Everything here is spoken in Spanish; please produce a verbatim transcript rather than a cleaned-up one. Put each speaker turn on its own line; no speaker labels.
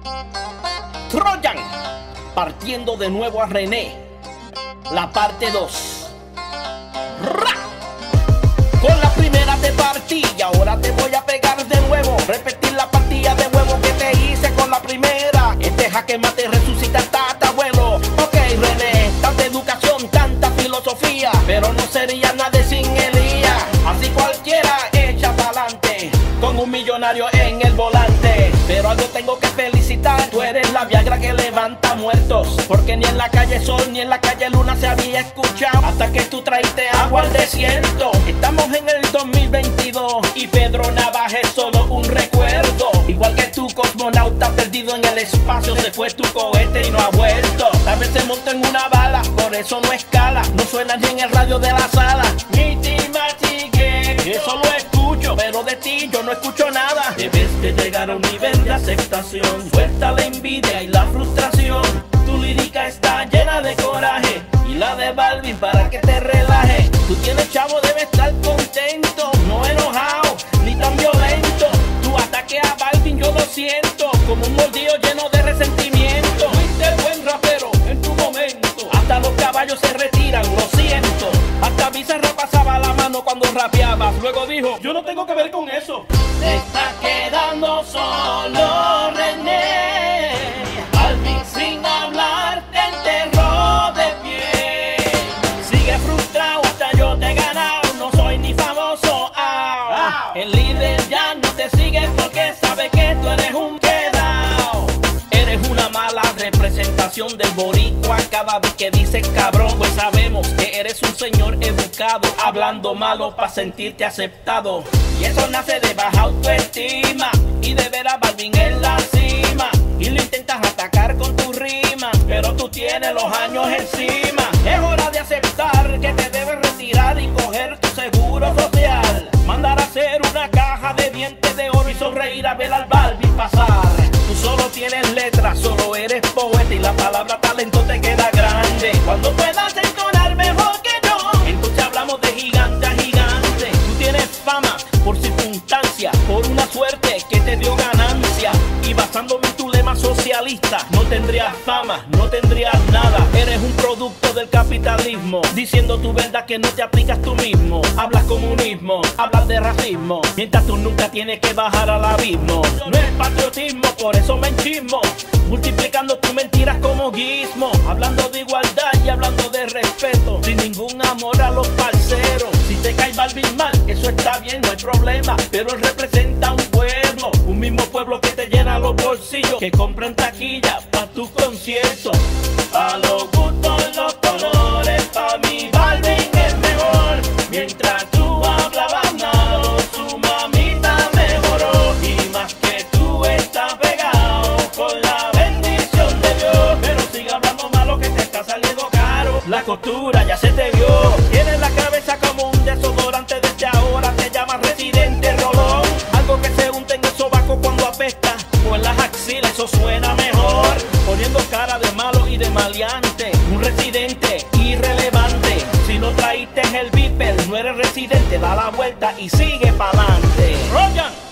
Troyan, partiendo de nuevo a René, la parte dos. Con la primera te partí y ahora te voy a pegar de nuevo. Repetir la partida de huevo que te hice con la primera. Este jaque mate resucita el tatabuelo. Ok, René, tanta educación, tanta filosofía, pero no sería nada sin Elías. Así cualquiera echa pa'lante, con un millonario en el volante. Pero algo tengo que felicitar, tú eres la Viagra que levanta muertos, porque ni en la calle Sol ni en la calle Luna se había escuchado hasta que tú traíste agua al desierto. Estamos en el dos mil veintidós y Pedro Navaja es solo un recuerdo. Igual que tu cosmonauta perdido en el espacio, se fue tu cohete y no ha vuelto. Tal vez se montó en una bala, por eso no escala, no suena ni en el radio de la sala. Eso lo escucho, pero de ti yo no escucho nada. Debes de llegar a un nivel de aceptación, suelta la envidia y la frustración. Tu lírica está llena de coraje y la de Balvin para que te relaje. Tú tienes chavo, debes estar contento, no enojado ni tan violento. Tu ataque a Balvin yo lo siento como un mordido lleno de resentimiento. Fuiste buen rapero en tu momento, hasta los caballos se retiran, lo siento. Hasta Bizarra pasaba la mano cuando rapeabas, luego dijo, yo no tengo que ver con eso. Te está quedando solo René, Balvin sin hablar te enterró de pie. Sigue frustrado, hasta yo te he ganado, no soy ni famoso. Ah, el líder ya no te sigue porque sabe que tú eres un quedao. Eres una mala representación del boricua cada vez que dices cabrón, pues sabemos que eres un señor educado, hablando malo para sentirte aceptado. Y eso nace de baja autoestima y de ver a Balvin en la cima. Y lo intentas atacar con tu rima, pero tú tienes los años encima. Es hora de aceptar que te debes retirar y coger tu seguro social. Mandar a hacer una caja de dientes de oro y sonreír a ver al Balvin pasar. Tú solo tienes letras, solo eres poeta y la palabra talento te queda grande. Cuando puedas entonar mejor que yo, entonces hablamos de gigante a gigante. Tú tienes fama por circunstancia, por una suerte que te dio ganancia. Y basándome en tu lema socialista, no tendrías fama, no tendrías nada. Eres un producto del capitalismo, diciendo tu verdad que no te aplicas tú mismo. Hablas comunismo, hablas de racismo, mientras tú nunca tienes que bajar al abismo. No es patriotismo, por eso me enchismo, multiplicando tus mentiras como guismo. Hablando de igualdad y hablando de respeto, sin ningún amor a los parceros. Si te cae Balvin mal, eso está bien, no hay problema, pero él representa un pueblo, un mismo pueblo que te llena los bolsillos, que compran taquilla pa' tus conciertos. Pa' los gustos, los colores, pa' mi Balvin es mejor. Mientras tú hablabas malo, su mamita mejoró. Y más que tú estás pegado con la bendición de Dios. Pero sigue hablando malo que te está saliendo caro, la costura ya se te vio. Tienes la cabeza como un desodorante, desde ahora te llamas Residente Rolón. Algo que se unta en el sobaco cuando apesta, o en las axilas, eso suena mejor. Poniendo cara de malo y de maleante, un residente irrelevante. Si no traíste el beeper, no eres residente, da la vuelta y sigue pa'lante. Troyan.